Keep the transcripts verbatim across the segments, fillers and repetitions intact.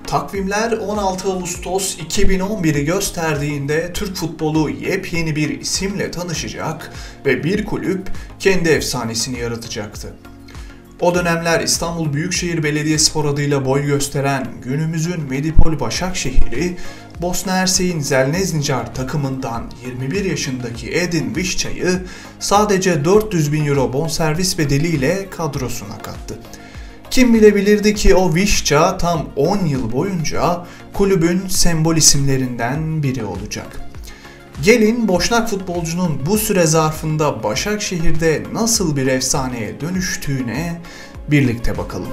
Takvimler on altı Ağustos iki bin on bir'i gösterdiğinde Türk futbolu yepyeni bir isimle tanışacak ve bir kulüp kendi efsanesini yaratacaktı. O dönemler İstanbul Büyükşehir Belediyespor adıyla boy gösteren günümüzün Medipol Başakşehir'i, Bosna Hersek'in Zeleznicar takımından yirmi bir yaşındaki Edin Višća'yı sadece dört yüz bin euro bonservis bedeliyle kadrosuna kattı. Kim bilebilirdi ki o Višća tam on yıl boyunca kulübün sembol isimlerinden biri olacak. Gelin Boşnak futbolcunun bu süre zarfında Başakşehir'de nasıl bir efsaneye dönüştüğüne birlikte bakalım.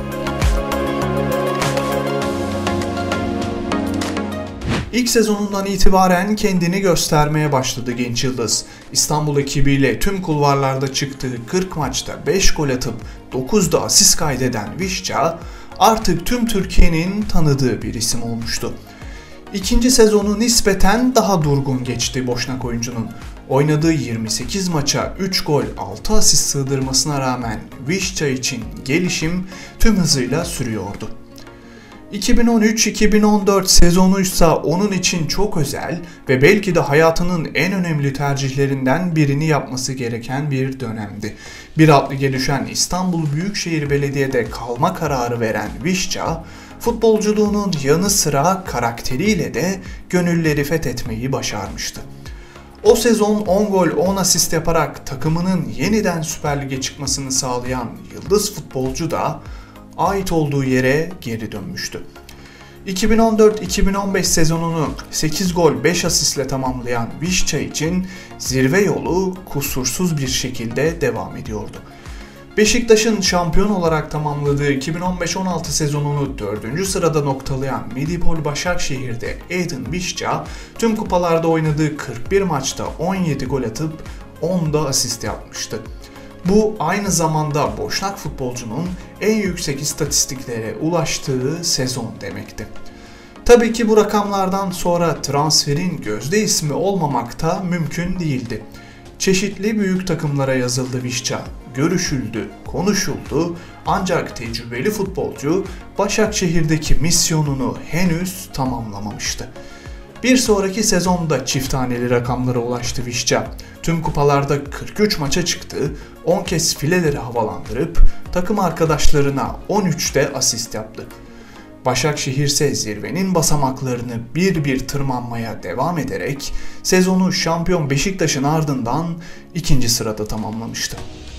İlk sezonundan itibaren kendini göstermeye başladı genç yıldız. İstanbul ekibiyle tüm kulvarlarda çıktığı kırk maçta beş gol atıp dokuzda asist kaydeden Višća artık tüm Türkiye'nin tanıdığı bir isim olmuştu. İkinci sezonu nispeten daha durgun geçti Boşnak oyuncunun. Oynadığı yirmi sekiz maça üç gol altı asist sığdırmasına rağmen Višća için gelişim tüm hızıyla sürüyordu. iki bin on üç iki bin on dört sezonuysa onun için çok özel ve belki de hayatının en önemli tercihlerinden birini yapması gereken bir dönemdi. Bir alt lige düşen İstanbul Büyükşehir Belediye'de kalma kararı veren Višća, futbolculuğunun yanı sıra karakteriyle de gönülleri fethetmeyi başarmıştı. O sezon on gol on asist yaparak takımının yeniden Süper Lig'e çıkmasını sağlayan yıldız futbolcu da ait olduğu yere geri dönmüştü. iki bin on dört iki bin on beş sezonunu sekiz gol beş asistle tamamlayan Višća için zirve yolu kusursuz bir şekilde devam ediyordu. Beşiktaş'ın şampiyon olarak tamamladığı iki bin on beş on altı sezonunu dördüncü sırada noktalayan Medipol Başakşehir'de Edin Višća tüm kupalarda oynadığı kırk bir maçta on yedi gol atıp onda asist yapmıştı. Bu aynı zamanda Boşnak futbolcunun en yüksek istatistiklere ulaştığı sezon demekti. Tabii ki bu rakamlardan sonra transferin gözde ismi olmamak da mümkün değildi. Çeşitli büyük takımlara yazıldı Višća, görüşüldü, konuşuldu ancak tecrübeli futbolcu Başakşehir'deki misyonunu henüz tamamlamamıştı. Bir sonraki sezonda çift haneli rakamlara ulaştı Višća. Tüm kupalarda kırk üç maça çıktı, on kez fileleri havalandırıp takım arkadaşlarına on üçte asist yaptı. Başakşehir ise zirvenin basamaklarını bir bir tırmanmaya devam ederek sezonu şampiyon Beşiktaş'ın ardından ikinci sırada tamamlamıştı.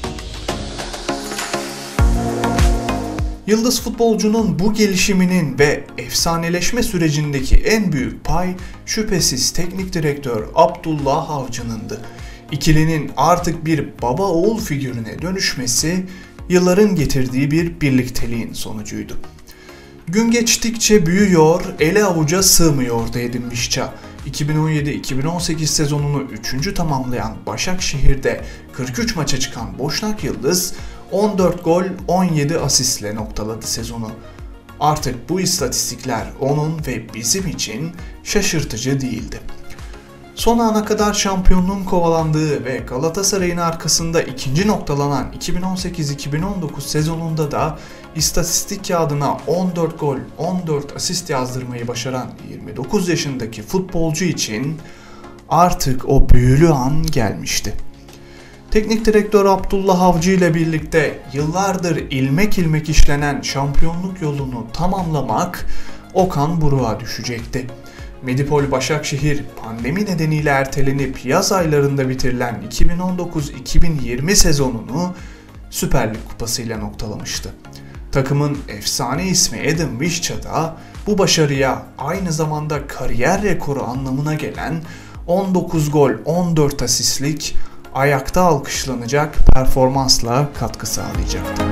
Yıldız futbolcunun bu gelişiminin ve efsaneleşme sürecindeki en büyük pay şüphesiz teknik direktör Abdullah Avcı'nındı. İkilinin artık bir baba oğul figürüne dönüşmesi yılların getirdiği bir birlikteliğin sonucuydu. Gün geçtikçe büyüyor, ele avuca sığmıyordu Edin Višća. iki bin on yedi iki bin on sekiz sezonunu üçüncü tamamlayan Başakşehir'de kırk üç maça çıkan Boşnak Yıldız on dört gol on yedi asistle noktaladı sezonu. Artık bu istatistikler onun ve bizim için şaşırtıcı değildi. Son ana kadar şampiyonluğun kovalandığı ve Galatasaray'ın arkasında ikinci noktalanan iki bin on sekiz iki bin on dokuz sezonunda da istatistik kağıdına on dört gol on dört asist yazdırmayı başaran yirmi dokuz yaşındaki futbolcu için artık o büyülü an gelmişti. Teknik direktör Abdullah Avcı ile birlikte yıllardır ilmek ilmek işlenen şampiyonluk yolunu tamamlamak Okan Buruk'a düşecekti. Medipol Başakşehir pandemi nedeniyle ertelenip yaz aylarında bitirilen iki bin on dokuz iki bin yirmi sezonunu Süper Lig kupasıyla noktalamıştı. Takımın efsane ismi Edin Višća da bu başarıya aynı zamanda kariyer rekoru anlamına gelen on dokuz gol on dört asistlik ayakta alkışlanacak performansla katkı sağlayacaktı.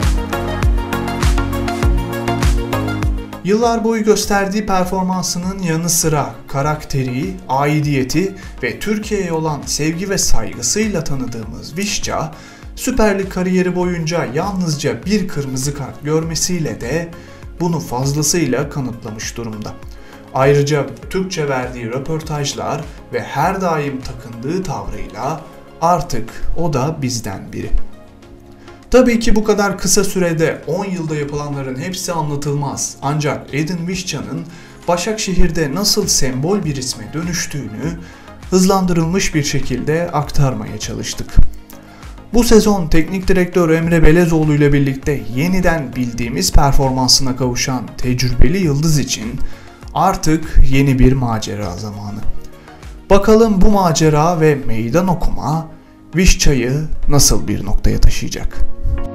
Yıllar boyu gösterdiği performansının yanı sıra karakteri, aidiyeti ve Türkiye'ye olan sevgi ve saygısıyla tanıdığımız Višća, Süper Lig kariyeri boyunca yalnızca bir kırmızı kart görmesiyle de bunu fazlasıyla kanıtlamış durumda. Ayrıca Türkçe verdiği röportajlar ve her daim takındığı tavrıyla artık o da bizden biri. Tabii ki bu kadar kısa sürede on yılda yapılanların hepsi anlatılmaz. Ancak Edin Visca'nın Başakşehir'de nasıl sembol bir isme dönüştüğünü hızlandırılmış bir şekilde aktarmaya çalıştık. Bu sezon teknik direktör Emre Belezoğlu ile birlikte yeniden bildiğimiz performansına kavuşan tecrübeli yıldız için artık yeni bir macera zamanı. Bakalım bu macera ve meydan okuma Visca'yı nasıl bir noktaya taşıyacak?